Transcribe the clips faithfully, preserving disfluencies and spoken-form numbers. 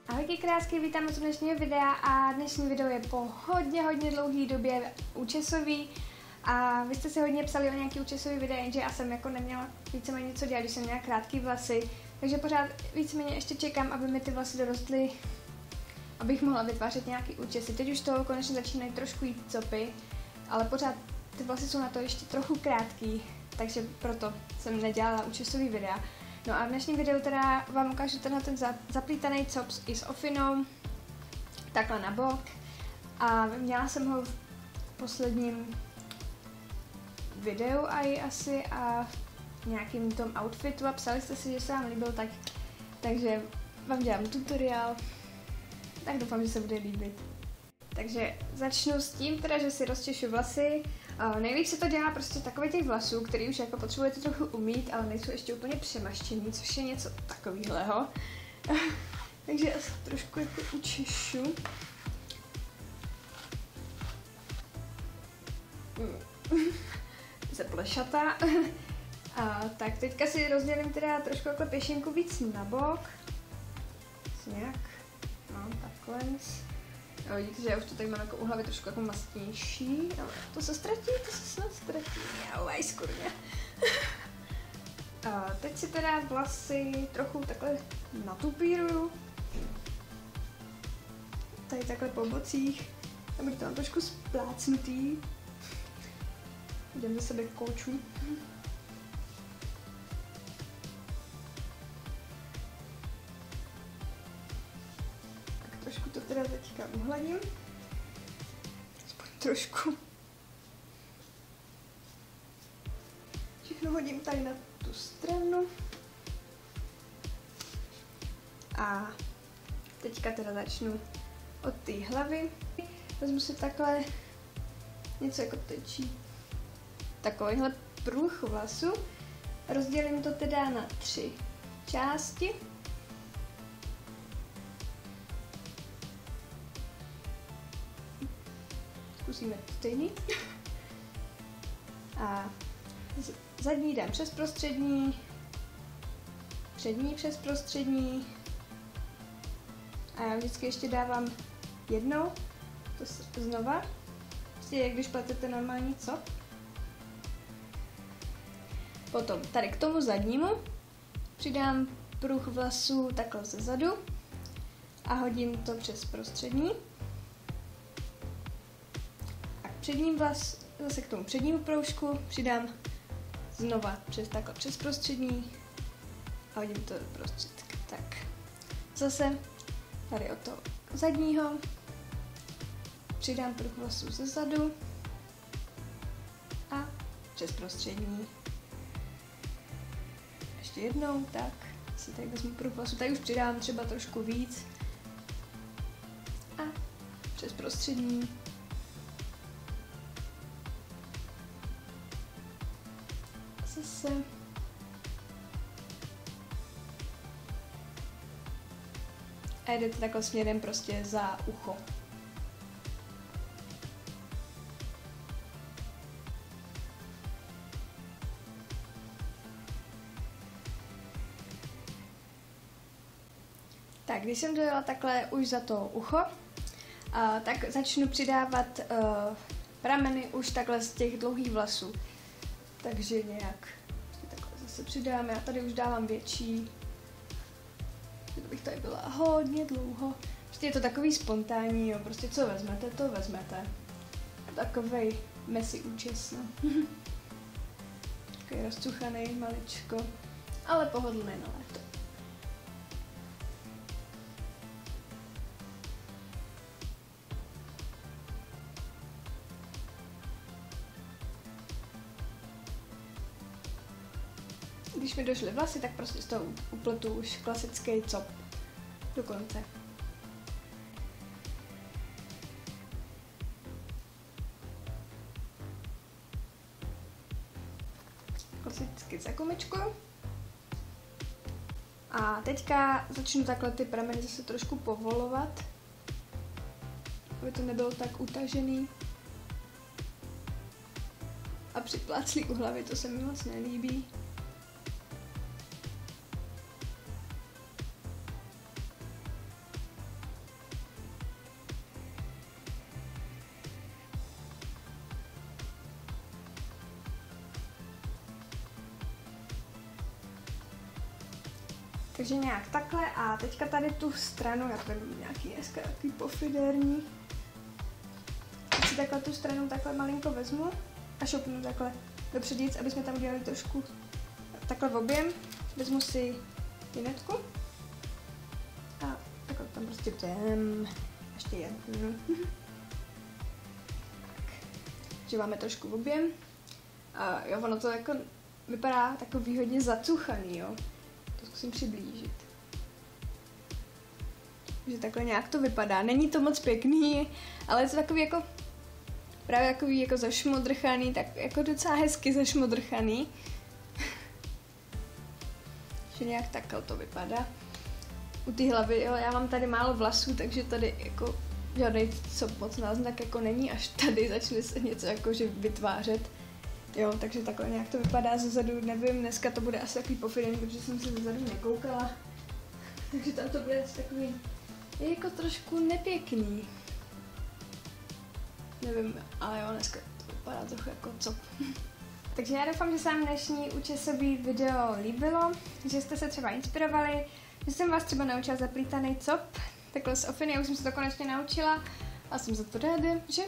Ahojky krásky, vítám u dnešního videa a dnešní video je po hodně, hodně dlouhé době účesový a vy jste si hodně psali o nějaký účesový videa, jenže já jsem jako neměla víceméně něco dělat, když jsem měla krátký vlasy, takže pořád víceméně ještě čekám, aby mi ty vlasy dorostly, abych mohla vytvářet nějaký účesy. Teď už toho konečně začínají trošku jít copy, ale pořád ty vlasy jsou na to ještě trochu krátký, takže proto jsem nedělala účesový videa. No a v dnešním videu teda vám ukážu tenhle ten zaplítaný cop i s ofinou, takhle na bok. A měla jsem ho v posledním videu aj asi a v nějakým tom outfitu a psali jste si, že se vám líbil, tak, takže vám dělám tutoriál, tak doufám, že se bude líbit. Takže začnu s tím, teda, že si rozčešu vlasy. Uh, nejlíp se to dělá prostě takový těch vlasů, který už jako potřebujete trochu umýt, ale nejsou ještě úplně přemaštěný, což je něco takového. Takže asi trošku jako učešu. Zaplešata. A tak teďka si rozdělím teda trošku jako pěšinku víc na bok. Nějak. No, takhle. No, vidíte, že já už to tady mám jako u hlavy trošku jako mastnější, ale to se ztratí, to se snad ztratí, jau, skurně. A teď si teda vlasy trochu takhle natupíruju. Tady takhle po bocích, aby to mám trošku splácnutý. Jdem za sebe koučů. Trošku to teda teďka uhladím. Aspoň trošku. Všechno hodím tady na tu stranu. A teďka teda začnu od té hlavy. Vezmu si takhle něco jako tečí. Takovýhle pruh vlasu. Rozdělím to teda na tři části. Zkusíme stejný. A zadní dám přes prostřední, přední přes prostřední a já vždycky ještě dávám jednou, to znova, prostě jak když pletete normální cop. Potom tady k tomu zadnímu přidám pruh vlasů takhle ze zadu a hodím to přes prostřední. Předním vlas, zase k tomu přednímu proužku přidám znova přes takhle přes prostřední a hodím to do prostředka. Tak zase tady od toho zadního přidám pruh vlasů ze zadu a přes prostřední. Ještě jednou, tak si tady vezmu pruh vlasů, tady už přidám třeba trošku víc a přes prostřední. Zase. A jdete takhle směrem prostě za ucho. Tak, když jsem dojela takhle už za to ucho, a, tak začnu přidávat uh, prameny už takhle z těch dlouhých vlasů. Takže nějak takhle zase přidám, já tady už dávám větší, kdybych tady byla hodně dlouho. Prostě je to takový spontánní, jo, prostě co vezmete, to vezmete. Takovej messy účes, no. Takový rozcuchaný maličko, ale pohodlný na léto. Když mi došly vlasy, tak prostě z toho upletu už klasický cop do konce. Klasicky za gumičku. A teďka začnu takhle ty prameny zase trošku povolovat, aby to nebylo tak utažený. A připláclí u hlavy, to se mi moc nelíbí. Takže nějak takhle a teďka tady tu stranu, já tady mám nějaký dneska takový pofidérní. Teď si takhle tu stranu takhle malinko vezmu a šoupnu takhle do předíc, aby jsme tam udělali trošku takhle v objem. Vezmu si jinetku a takhle tam prostě dám. Ještě jednu. Že máme trošku v objem. A jo, ono to jako vypadá takový hodně zacuchaný, jo. To zkusím přiblížit. Že takhle nějak to vypadá. Není to moc pěkný, ale je to takový jako právě takový jako zašmodrchaný, tak jako docela hezky zašmodrchaný. Že nějak takhle to vypadá. U té hlavy, jo, já mám tady málo vlasů, takže tady jako žádný co moc náznak jako není, až tady začne se něco jako že vytvářet. Jo, takže takhle nějak to vypadá zezadu, nevím, dneska to bude asi takový pofidérní, protože jsem se zezadu nekoukala. Takže tam to bude takový jako trošku nepěkný. Nevím, ale jo, dneska to vypadá trochu jako cop. Takže já doufám, že se vám dnešní účesový video líbilo, že jste se třeba inspirovali, že jsem vás třeba naučila zaplítaný cop. Takhle z ofiny, já už jsem se to konečně naučila a jsem za to ráda, že?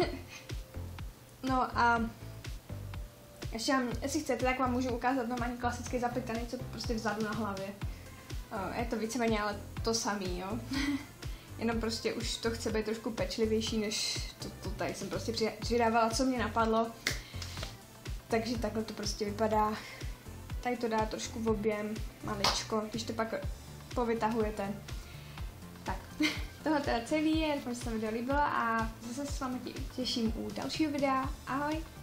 No a ještě vám, jestli chcete, tak vám můžu ukázat normálně klasický zaplítaný cop prostě vzadu na hlavě. Je to víceméně ale to samý, jo. Jenom prostě už to chce být trošku pečlivější, než to, to tady jsem prostě přidávala, co mě napadlo. Takže takhle to prostě vypadá. Tady to dá trošku v objem, maličko, když to pak povytahujete. Tak, tohle teda celý je, doufám, že se vám video líbilo a zase se s vámi těším u dalšího videa. Ahoj!